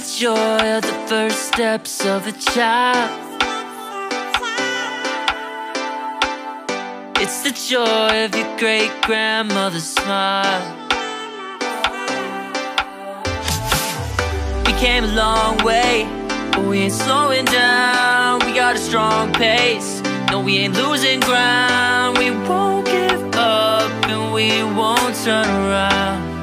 joy of the first steps of a child. It's the joy of your great-grandmother's smile. We came a long way, but we ain't slowing down. We got a strong pace, no, we ain't losing ground. We won't give up and we won't turn around.